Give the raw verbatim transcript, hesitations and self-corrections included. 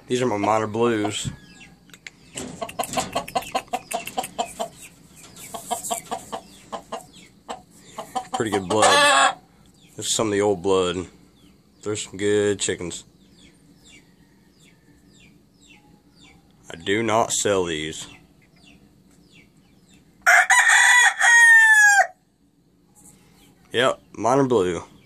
These are my Miner Blues. Pretty good blood. This is some of the old blood. There's some good chickens. I do not sell these. Yep, Miner Blue.